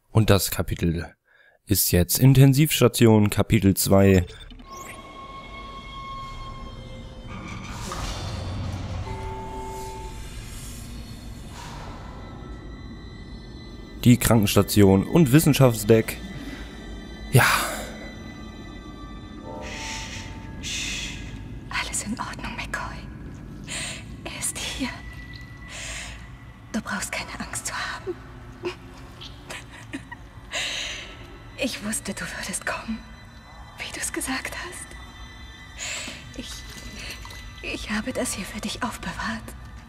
Und das Kapitel ist jetzt Intensivstation, Kapitel 2. Die Krankenstation und Wissenschaftsdeck. Ja. Alles in Ordnung, McCoy. Er ist hier. Du brauchst keine Angst zu haben. Ich wusste, du würdest kommen, wie du es gesagt hast. Ich habe das hier für dich aufbewahrt.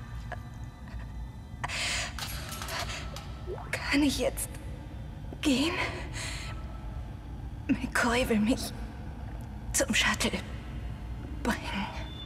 Kann ich jetzt gehen? McCoy will mich zum Shuttle bringen.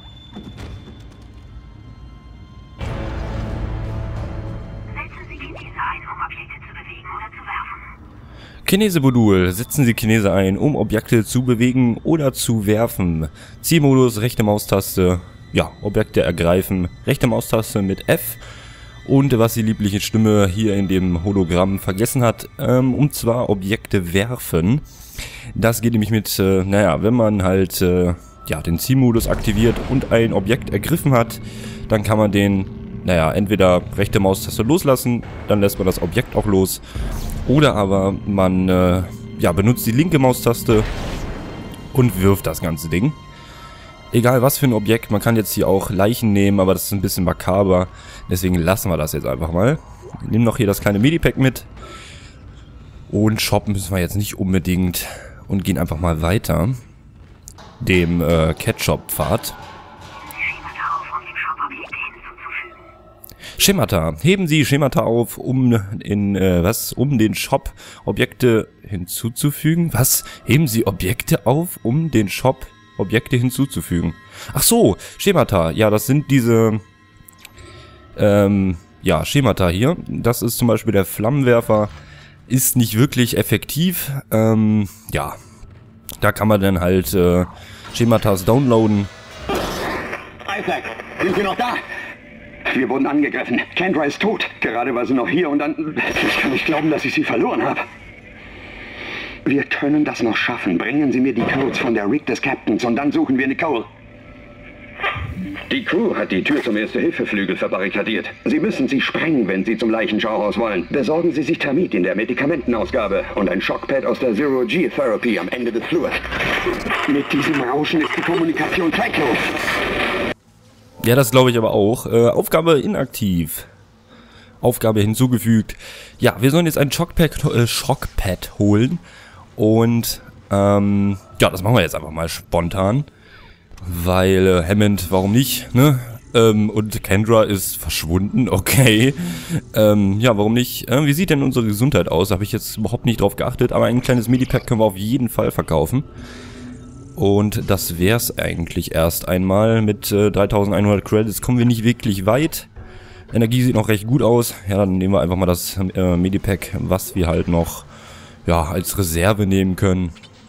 Setzen Sie Kinese ein, um Objekte zu bewegen oder zu werfen. Kinese-Modul. Setzen Sie Kinese ein, um Objekte zu bewegen oder zu werfen. Zielmodus, rechte Maustaste. Ja, Objekte ergreifen. Rechte Maustaste mit F. Und was die liebliche Stimme hier in dem Hologramm vergessen hat, und zwar Objekte werfen. Das geht nämlich mit, wenn man halt den Zielmodus aktiviert und ein Objekt ergriffen hat, dann kann man den, entweder rechte Maustaste loslassen, dann lässt man das Objekt auch los, oder aber man benutzt die linke Maustaste und wirft das ganze Ding. Egal was für ein Objekt, man kann jetzt hier auch Leichen nehmen, aber das ist ein bisschen makaber, deswegen lassen wir das jetzt einfach mal. Wir nehmen noch hier das kleine Medipack mit. Und shoppen müssen wir jetzt nicht unbedingt und gehen einfach mal weiter. Dem Ketchup-Pfad. Schemata. Heben Sie Schemata auf, um den Shop Objekte hinzuzufügen. Was? Heben Sie Objekte auf, um den Shop Objekte hinzuzufügen. Ach so, Schemata. Ja, das sind diese Schemata hier. Das ist zum Beispiel der Flammenwerfer. Ist nicht wirklich effektiv. Da kann man dann halt Schematas downloaden. Isaac, sind Sie noch da? Wir wurden angegriffen. Kendra ist tot. Gerade war sie noch hier und dann... Ich kann nicht glauben, dass ich sie verloren habe. Wir können das noch schaffen. Bringen Sie mir die Codes von der Rig des Captains und dann suchen wir Nicole. Die Crew hat die Tür zum Erste-Hilfe-Flügel verbarrikadiert. Sie müssen sie sprengen, wenn Sie zum Leichenschauhaus wollen. Besorgen Sie sich Thermit in der Medikamentenausgabe und ein Shockpad aus der Zero-G-Therapy am Ende des Flurs. Mit diesem Rauschen ist die Kommunikation zwecklos. Ja, das glaube ich aber auch. Aufgabe inaktiv. Aufgabe hinzugefügt. Ja, wir sollen jetzt ein Shockpad holen. Und, das machen wir jetzt einfach mal spontan. Weil, Hammond, warum nicht, ne? Und Kendra ist verschwunden, okay. Warum nicht? Wie sieht denn unsere Gesundheit aus? Habe ich jetzt überhaupt nicht drauf geachtet. Aber ein kleines Medipack können wir auf jeden Fall verkaufen. Und das wär's eigentlich erst einmal. Mit 3100 Credits kommen wir nicht wirklich weit. Energie sieht noch recht gut aus. Ja, dann nehmen wir einfach mal das Medipack, was wir halt noch als Reserve nehmen können.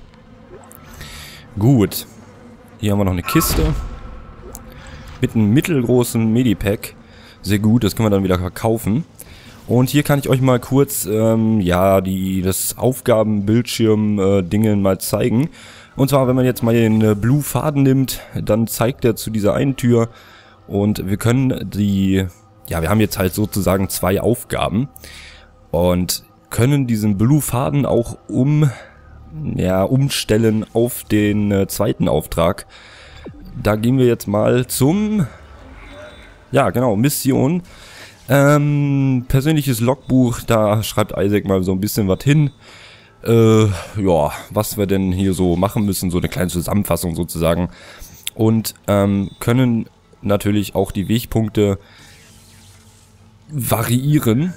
Gut. Hier haben wir noch eine Kiste. Mit einem mittelgroßen Medipack. Sehr gut, das können wir dann wieder verkaufen. Und hier kann ich euch mal kurz das Aufgabenbildschirm-Dingen mal zeigen. Und zwar, wenn man jetzt mal den Blue Faden nimmt, dann zeigt er zu dieser einen Tür. Und wir können wir haben jetzt halt sozusagen 2 Aufgaben. Und können diesen Blue Faden auch umstellen auf den zweiten Auftrag. Da gehen wir jetzt mal zum Mission. Persönliches Logbuch, da schreibt Isaac mal so ein bisschen was hin. Was wir denn hier so machen müssen, so eine kleine Zusammenfassung sozusagen. Und können natürlich auch die Wegpunkte variieren.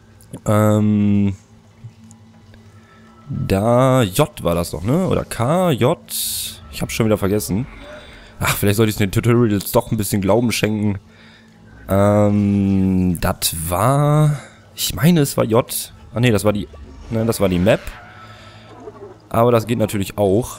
J war das doch, ne? Oder K, J. Ich hab's schon wieder vergessen. Ach, vielleicht sollte ich den Tutorials doch ein bisschen Glauben schenken. Das war... Ich meine, es war J. Ah, ne, das war die Map. Aber das geht natürlich auch.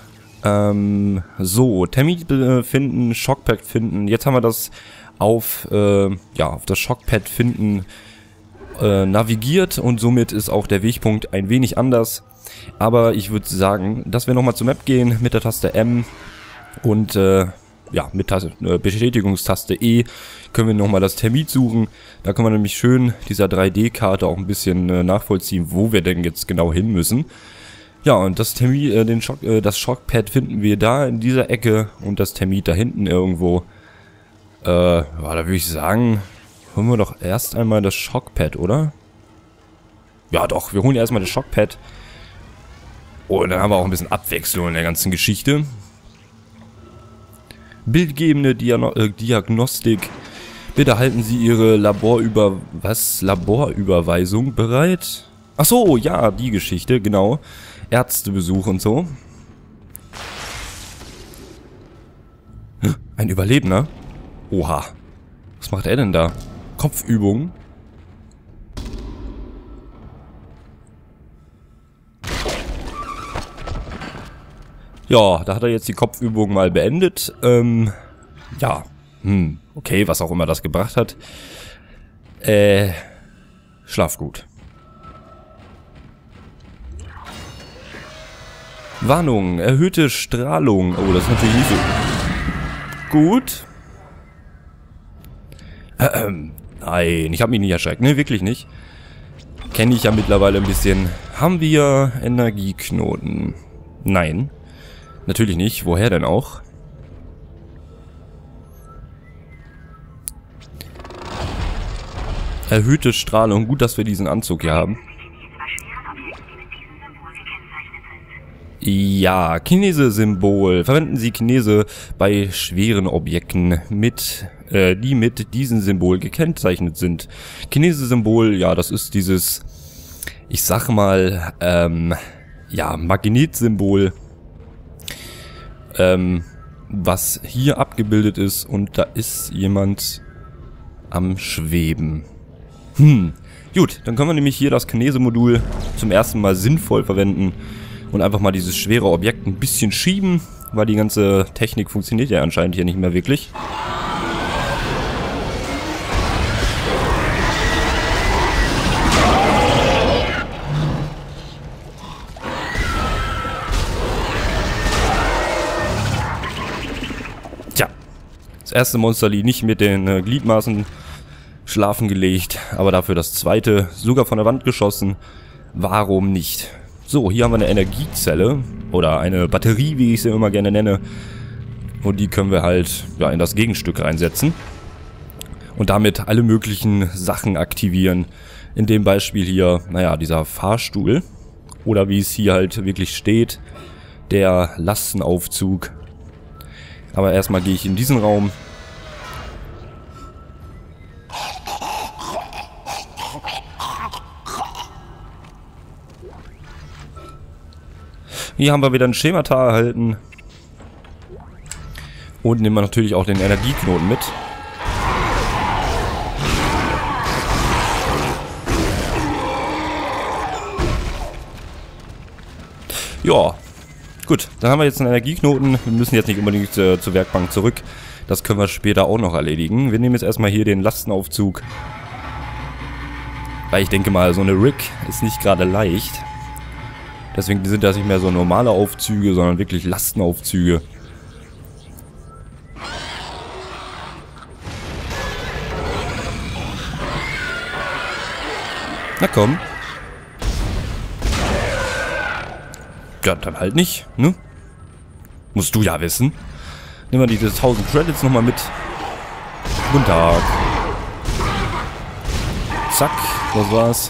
Termin finden, Shockpad finden. Jetzt haben wir das auf das Shockpad finden navigiert und somit ist auch der Wegpunkt ein wenig anders. Aber ich würde sagen, dass wir nochmal zur Map gehen mit der Taste M und ja, mit Bestätigungstaste E können wir nochmal das Termit suchen. Da können wir nämlich schön dieser 3D-Karte auch ein bisschen nachvollziehen, wo wir denn jetzt genau hin müssen. Ja, und das Termit, das Shockpad finden wir da in dieser Ecke und das Termit da hinten irgendwo. Ja, da würde ich sagen, holen wir doch erst einmal das Shockpad, oder? Ja doch, wir holen erstmal das Shockpad. Und dann haben wir auch ein bisschen Abwechslung in der ganzen Geschichte. Bildgebende Diagnostik. Bitte halten Sie Ihre Laborüberweisung bereit. Ach so, ja, die Geschichte, genau. Ärztebesuch und so. Ein Überlebender? Oha. Was macht er denn da? Kopfübungen? Ja, da hat er jetzt die Kopfübung mal beendet. Ja. Okay, was auch immer das gebracht hat. Schlaf gut. Warnung, erhöhte Strahlung. Oh, das ist natürlich nicht so gut. Nein, ich habe mich nicht erschreckt. Ne, wirklich nicht. Kenne ich ja mittlerweile ein bisschen. Haben wir Energieknoten? Nein. Natürlich nicht. Woher denn auch? Erhöhte Strahlung. Gut, dass wir diesen Anzug hier haben. Ja, Kinese-Symbol. Verwenden Sie Kinese bei schweren Objekten, die mit diesem Symbol gekennzeichnet sind. Kinese-Symbol, ja, das ist dieses, ich sag mal, ja, Magnetsymbol, was hier abgebildet ist und da ist jemand am Schweben. Gut, dann können wir nämlich hier das Kinese-Modul zum ersten Mal sinnvoll verwenden und einfach mal dieses schwere Objekt ein bisschen schieben, weil die ganze Technik funktioniert ja anscheinend hier nicht mehr wirklich. Tja, das erste Monster liegt nicht mit den Gliedmaßen schlafen gelegt, aber dafür das zweite sogar von der Wand geschossen. Warum nicht? So, hier haben wir eine Energiezelle oder eine Batterie, wie ich sie immer gerne nenne. Und die können wir halt ja, in das Gegenstück reinsetzen. Und damit alle möglichen Sachen aktivieren. In dem Beispiel hier, naja, dieser Fahrstuhl. Oder wie es hier halt wirklich steht, der Lastenaufzug. Aber erstmal gehe ich in diesen Raum. Hier haben wir wieder ein Schemata erhalten. Und nehmen wir natürlich auch den Energieknoten mit. Ja, gut. Dann haben wir jetzt einen Energieknoten. Wir müssen jetzt nicht unbedingt zur Werkbank zurück. Das können wir später auch noch erledigen. Wir nehmen jetzt erstmal hier den Lastenaufzug. Weil ich denke mal, so eine Rig ist nicht gerade leicht. Deswegen sind das nicht mehr so normale Aufzüge, sondern wirklich Lastenaufzüge. Na komm. Ja, dann halt nicht, ne? Musst du ja wissen. Nehmen wir diese 1000 Credits nochmal mit. Guten Tag. Zack, das war's.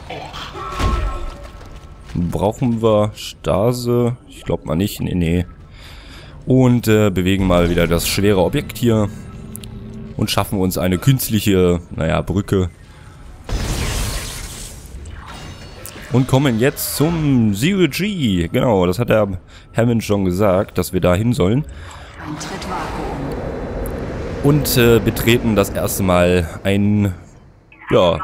Brauchen wir Stase? Ich glaube mal nicht. Nee. Und bewegen mal wieder das schwere Objekt hier. Und schaffen uns eine künstliche, naja, Brücke. Und kommen jetzt zum Zero G. Genau, das hat der Hammond schon gesagt, dass wir da hin sollen. Und betreten das erste Mal ein, ja...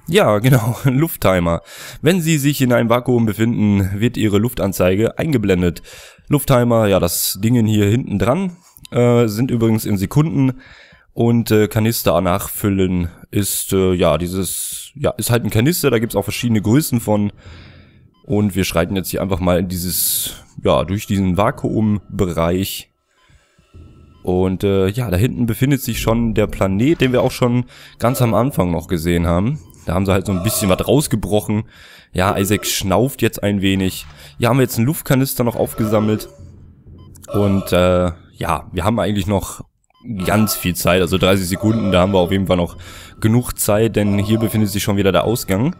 Ja, genau, Lufttimer. Wenn Sie sich in einem Vakuum befinden, wird Ihre Luftanzeige eingeblendet. Lufttimer, ja, das Ding hier hinten dran, sind übrigens in Sekunden und Kanister nachfüllen ist, ist halt ein Kanister, da gibt's auch verschiedene Größen von und wir schreiten jetzt hier einfach mal in durch diesen Vakuumbereich. Und da hinten befindet sich schon der Planet, den wir auch schon ganz am Anfang noch gesehen haben. Da haben sie halt so ein bisschen was rausgebrochen. Ja, Isaac schnauft jetzt ein wenig. Hier haben wir jetzt einen Luftkanister noch aufgesammelt. Und wir haben eigentlich noch ganz viel Zeit, also 30 Sekunden, da haben wir auf jeden Fall noch genug Zeit, denn hier befindet sich schon wieder der Ausgang.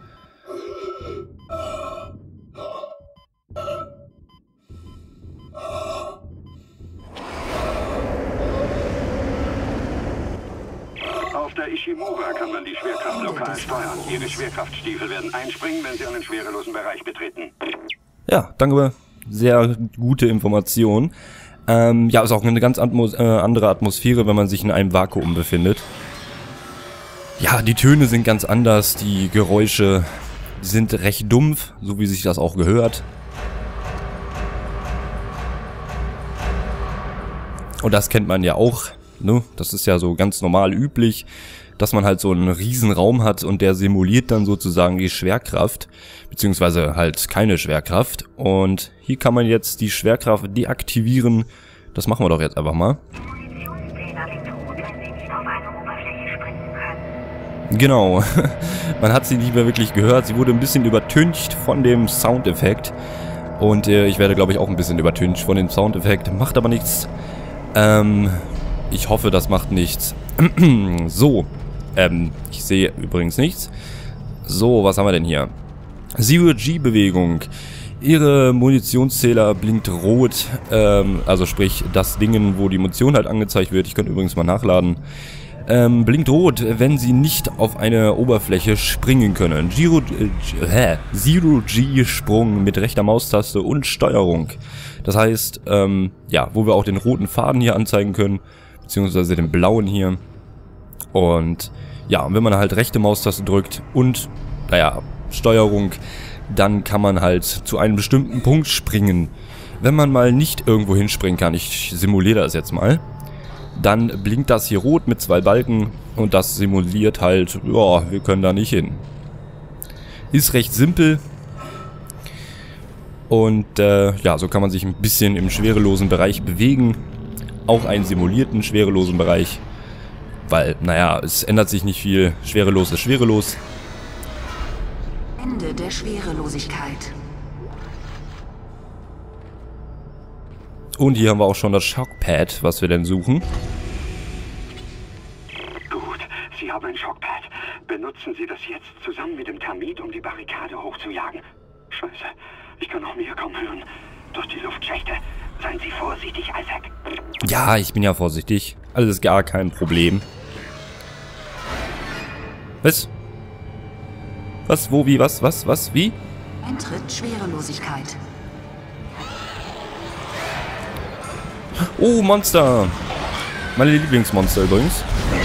Auf der Ishimura kann man die Schwerkraft lokal steuern. Ihre Schwerkraftstiefel werden einspringen, wenn Sie einen schwerelosen Bereich betreten. Ja, danke. Sehr gute Information. Ist auch eine ganz andere Atmosphäre, wenn man sich in einem Vakuum befindet. Ja, die Töne sind ganz anders, die Geräusche sind recht dumpf, so wie sich das auch gehört. Und das kennt man ja auch, ne? Das ist ja so ganz normal üblich, dass man halt so einen riesen Raum hat und der simuliert dann sozusagen die Schwerkraft, beziehungsweise halt keine Schwerkraft. Und hier kann man jetzt die Schwerkraft deaktivieren. Das machen wir doch jetzt einfach mal. Genau, man hat sie nicht mehr wirklich gehört. Sie wurde ein bisschen übertüncht von dem Soundeffekt. Und ich werde, glaube ich, auch ein bisschen übertüncht von dem Soundeffekt. Macht aber nichts. Ich hoffe, das macht nichts. So. Ich sehe übrigens nichts. So, was haben wir denn hier? Zero-G-Bewegung. Ihre Munitionszähler blinkt rot. Also sprich, das Ding, wo die Munition halt angezeigt wird. Ich könnte übrigens mal nachladen. Blinkt rot, wenn sie nicht auf eine Oberfläche springen können. Zero-G-Sprung mit rechter Maustaste und Steuerung. Das heißt, wo wir auch den roten Faden hier anzeigen können. Beziehungsweise den blauen hier. Und ja, wenn man halt rechte Maustaste drückt und, Steuerung, dann kann man halt zu einem bestimmten Punkt springen. Wenn man mal nicht irgendwo hinspringen kann, ich simuliere das jetzt mal, dann blinkt das hier rot mit 2 Balken und das simuliert halt, ja, wir können da nicht hin. Ist recht simpel. Und so kann man sich ein bisschen im schwerelosen Bereich bewegen. Auch einen simulierten schwerelosen Bereich. Weil, es ändert sich nicht viel. Schwerelos ist schwerelos. Ende der Schwerelosigkeit. Und hier haben wir auch schon das Shockpad, was wir denn suchen. Gut, Sie haben ein Shockpad. Benutzen Sie das jetzt zusammen mit dem Termit, um die Barrikade hochzujagen. Scheiße, ich kann auch mehr kaum hören. Durch die Luftschächte. Seien Sie vorsichtig, Isaac. Ja, ich bin ja vorsichtig. Alles gar kein Problem. Was? Was? Wo? Wie? Was? Wie? Eintritt Schwerelosigkeit. Oh, Monster! Meine Lieblingsmonster übrigens.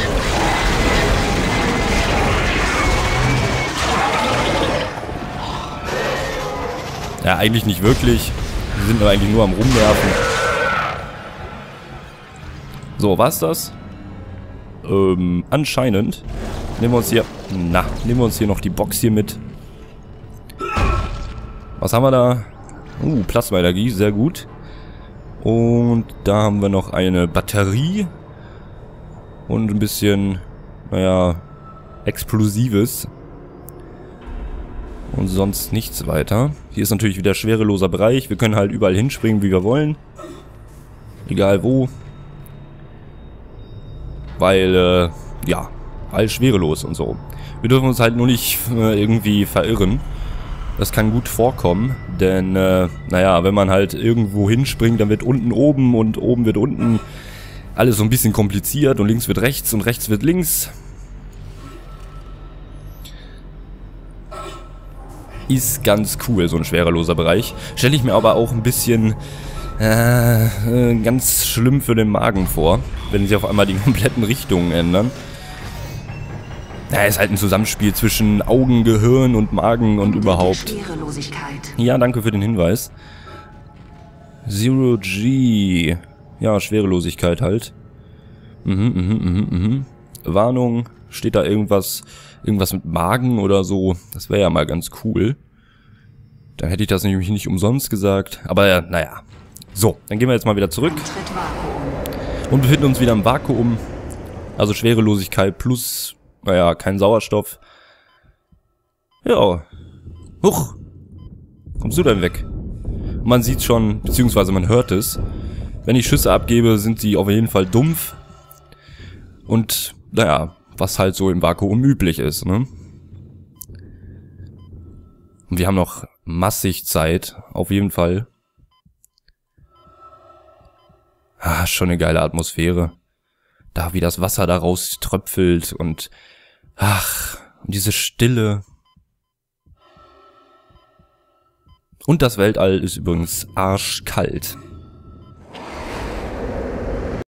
Ja, eigentlich nicht wirklich. Wir sind eigentlich nur am Rumwerfen. So, war's das? Anscheinend. Nehmen wir uns hier noch die Box hier mit. Was haben wir da? Plasma-Energie, sehr gut. Und da haben wir noch eine Batterie. Und ein bisschen, Explosives. Und sonst nichts weiter. Hier ist natürlich wieder schwereloser Bereich. Wir können halt überall hinspringen, wie wir wollen. Egal wo. Weil, all schwerelos und so. Wir dürfen uns halt nur nicht irgendwie verirren. Das kann gut vorkommen, denn, wenn man halt irgendwo hinspringt, dann wird unten oben und oben wird unten. Alles so ein bisschen kompliziert und links wird rechts und rechts wird links. Ist ganz cool, so ein schwereloser Bereich. Stelle ich mir aber auch ein bisschen ganz schlimm für den Magen vor, wenn sich auf einmal die kompletten Richtungen ändern. Ja, ist halt ein Zusammenspiel zwischen Augen, Gehirn und Magen und überhaupt. Schwerelosigkeit. Ja, danke für den Hinweis. Zero G. Ja, Schwerelosigkeit halt. Warnung. Steht da irgendwas mit Magen oder so? Das wäre ja mal ganz cool. Dann hätte ich das nämlich nicht umsonst gesagt. Aber naja. So, dann gehen wir jetzt mal wieder zurück. Antritt Vakuum. Und befinden uns wieder im Vakuum. Also Schwerelosigkeit plus, naja, kein Sauerstoff. Ja. Huch. Kommst du denn weg? Man sieht schon, beziehungsweise man hört es. Wenn ich Schüsse abgebe, sind sie auf jeden Fall dumpf. Und, naja, was halt so im Vakuum üblich ist, ne? Und wir haben noch massig Zeit, auf jeden Fall. Ah, schon eine geile Atmosphäre. Da, wie das Wasser daraus tröpfelt und... Ach, und diese Stille. Und das Weltall ist übrigens arschkalt.